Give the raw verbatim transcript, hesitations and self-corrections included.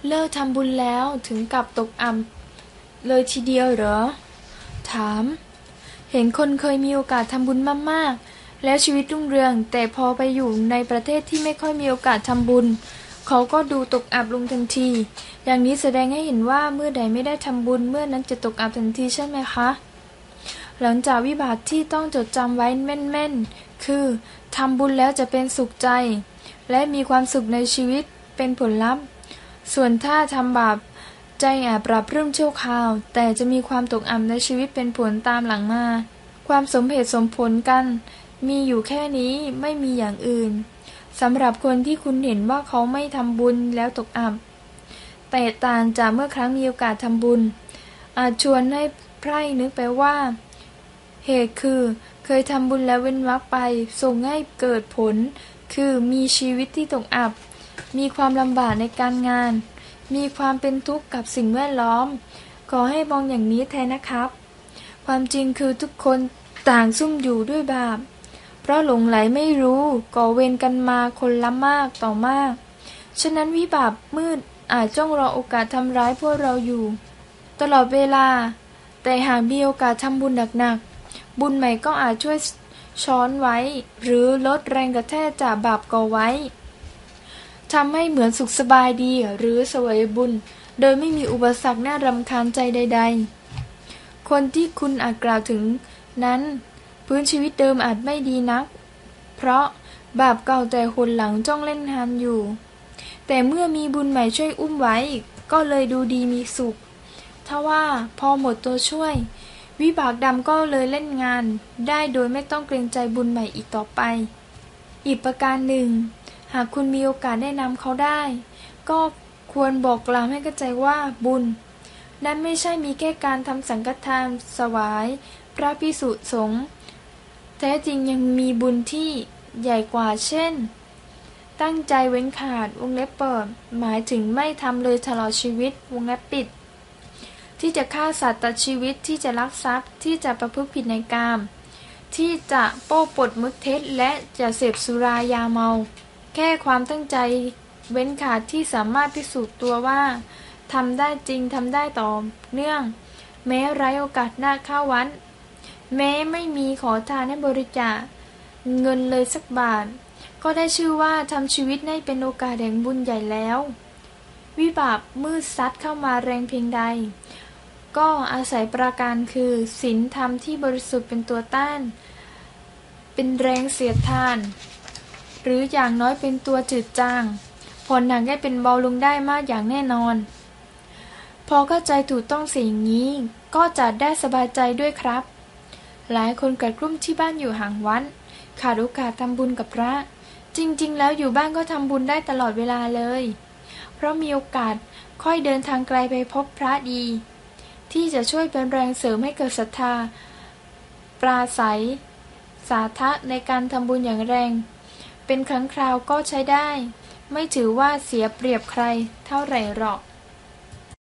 เลิกทำบุญแล้วถึงกับตกอับเลยทีเดียวเหรอถามเห็นคนเคยมีโอกาสทำบุญมากๆแล้วชีวิตรุ่งเรืองแต่พอไปอยู่ในประเทศที่ไม่ค่อยมีโอกาสทำบุญเขาก็ดูตกอับลงทันทีอย่างนี้แสดงให้เห็นว่าเมื่อใดไม่ได้ทำบุญเมื่อนั้นจะตกอับทันทีใช่ไหมคะหลังจากวิบากที่ต้องจดจำไว้แม่นๆคือทำบุญแล้วจะเป็นสุขใจและมีความสุขในชีวิตเป็นผลลัพธ์ส่วนถ้าทำบาปใจอาจปรับเรื่องชั่วคราวแต่จะมีความตกอับในชีวิตเป็นผลตามหลังมาความสมเหตุสมผลกันมีอยู่แค่นี้ไม่มีอย่างอื่นสำหรับคนที่คุณเห็นว่าเขาไม่ทำบุญแล้วตกอับแต่ต่างจากเมื่อครั้งมีโอกาสทำบุญอาจชวนให้ไพร่นึกไปว่าเหตุคือเคยทำบุญแล้วเว้นวรรคไปส่งให้เกิดผลคือมีชีวิตที่ตกอับมีความลำบากในการงานมีความเป็นทุกข์กับสิ่งแวดล้อมขอให้มองอย่างนี้แทนนะครับความจริงคือทุกคนต่างซุ่มอยู่ด้วยบาปเพราะหลงไหลไม่รู้ก่อเวรกันมาคนละมากต่อมากฉะนั้นวิบากมืดอาจจ้องรอโอกาสทำร้ายพวกเราอยู่ตลอดเวลาแต่หากมีโอกาสทำบุญหนักๆบุญใหม่ก็อาจช่วยช้อนไว้หรือลดแรงกระแทกจากบาปก่อไว้ทำให้เหมือนสุขสบายดีหรือเสวยบุญโดยไม่มีอุปสรรคน่ารำคาญใจใดๆคนที่คุณอาจกล่าวถึงนั้นพื้นชีวิตเดิมอาจไม่ดีนักเพราะบาปเก่าแต่หนหลังจ้องเล่นงานอยู่แต่เมื่อมีบุญใหม่ช่วยอุ้มไว้ก็เลยดูดีมีสุขทว่าพอหมดตัวช่วยวิบากดำก็เลยเล่นงานได้โดยไม่ต้องเกรงใจบุญใหม่อีกต่อไปอีกประการหนึ่งหากคุณมีโอกาสแนะนำเขาได้ก็ควรบอกกล่าวให้เข้าใจว่าบุญนั้นไม่ใช่มีแค่การทำสังฆทานถวายพระภิกษุสงฆ์แท้จริงยังมีบุญที่ใหญ่กว่าเช่นตั้งใจเว้นขาดวงเล็บเปิดหมายถึงไม่ทำเลยตลอดชีวิตวงเล็บปิดที่จะฆ่าสัตว์ตัดชีวิตที่จะลักทรัพย์ที่จะประพฤติผิดในกามที่จะโป้ปดมุขเท็จและจะเสพสุรายาเมาแค่ความตั้งใจเว้นขาดที่สามารถพิสูจน์ตัวว่าทำได้จริงทำได้ต่อเนื่องแม้ไร้โอกาสหน้าเข้าวัดแม้ไม่มีขอทานให้บริจาคเงินเลยสักบาทก็ได้ชื่อว่าทำชีวิตให้เป็นโอกาสแห่งบุญใหญ่แล้ววิบากมืดซัดเข้ามาแรงเพียงใดก็อาศัยประการคือศีลธรรมที่บริสุทธิ์เป็นตัวต้านเป็นแรงเสียดทานหรืออย่างน้อยเป็นตัวจืดจางผลหนักได้เป็นเบาลงได้มากอย่างแน่นอนพอเข้าใจถูกต้องสิ่งนี้ก็จะได้สบายใจด้วยครับหลายคนกัดกลุ่มที่บ้านอยู่ห่างวัดขาดโอกาสทำบุญกับพระจริงๆแล้วอยู่บ้านก็ทำบุญได้ตลอดเวลาเลยเพราะมีโอกาสค่อยเดินทางไกลไปพบพระดีที่จะช่วยเป็นแรงเสริมให้เกิดศรัทธาปราศัยสาธะในการทำบุญอย่างแรงเป็นครั้งคราวก็ใช้ได้ไม่ถือว่าเสียเปรียบใครเท่าไหร่หรอก